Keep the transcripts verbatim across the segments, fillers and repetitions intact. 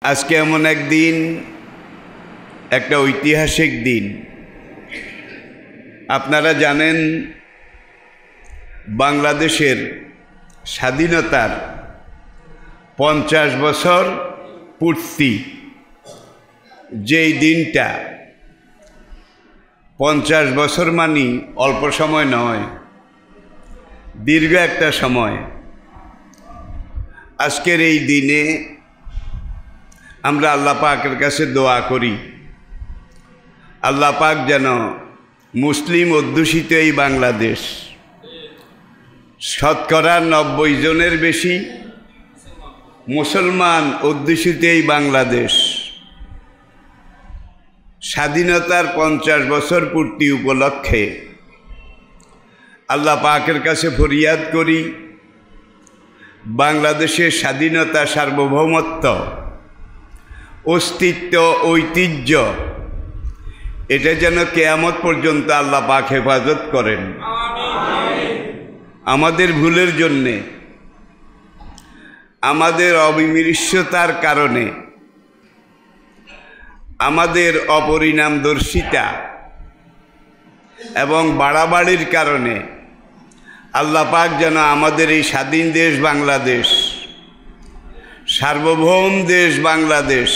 আজকে এমন এক দিন, একটা ঐতিহাসিক দিন। আপনারা জানেন বাংলাদেশের স্বাধীনতার পঞ্চাশ বছর পূর্তি, যেই দিনটা, পঞ্চাশ বছর মানে অল্প সময় নয়, দীর্ঘ একটা সময়। আজকের এই দিনে আমরা আল্লাহ পাকের কাছে দোয়া করি, আল্লাহ পাক যেন মুসলিম অধ্যুষিত এই বাংলাদেশ, শতকরা নব্বই জনের বেশি মুসলমান অধ্যুষিত এই বাংলাদেশ, স্বাধীনতার পঞ্চাশ বছর পূর্তি উপলক্ষে আল্লাহ পাকের কাছে ফরিয়াদ করি, বাংলাদেশের স্বাধীনতা, সার্বভৌমত্ব, অস্তিত্ব, ঐতিহ্য, এটা যেন কিয়ামত পর্যন্ত আল্লাহ পাক হেফাজত করেন। আমাদের ভুলের জন্যে, আমাদের অবিমৃষ্যতার কারণে, আমাদের অপরিণামদর্শিতা এবং বাড়াবাড়ির কারণে আল্লাহ পাক যেন আমাদের এই স্বাধীন দেশ বাংলাদেশ, সার্বভৌম দেশ বাংলাদেশ,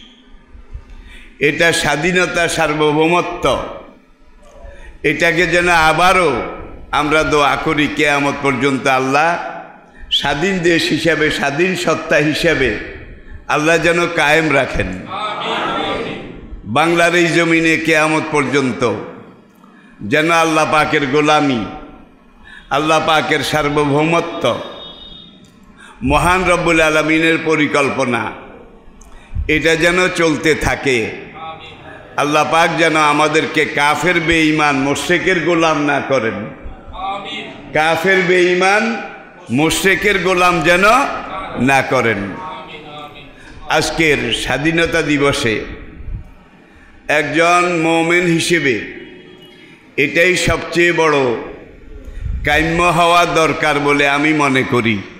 এটা স্বাধীনতা, সার্বভৌমত্ব, এটাকে যেন আবারও আমরা দোয়া করি কিয়ামত পর্যন্ত আল্লাহ স্বাধীন দেশ হিসাবে, স্বাধীন সত্তা হিসাবে আল্লাহ যেন কায়েম রাখেন। বাংলার এই জমিনে কিয়ামত পর্যন্ত যেন আল্লাহ পাকের গোলামি, আল্লাহ পাকের সার্বভৌমত্ব, মহান রব্বুল আলামিনের পরিকল্পনা, এটা যেন চলতে থাকে। আল্লাহ পাক যেন আমাদেরকে কাফের বেঈমান মুশরিকের গোলাম না করেন, কাফের বেঈমান মুশরিকের গোলাম যেন না করেন। আজকের স্বাধীনতা দিবসে একজন মুমিন হিসেবে এটাই সবচেয়ে বড় কাম্য হওয়া দরকার বলে আমি মনে করি।